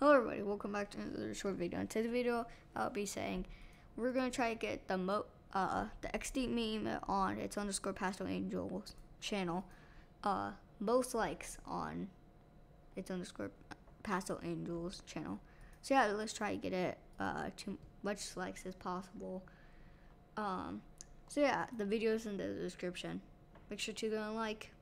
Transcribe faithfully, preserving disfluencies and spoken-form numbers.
Hello everybody, welcome back to another short video. In today's video, I'll be saying we're gonna try to get the mo uh the X D meme on its underscore Pastel Angels channel, uh most likes on its underscore Pastel Angels channel. So yeah, let's try to get it uh to much likes as possible. Um, so yeah, the video's in the description. Make sure to go and like.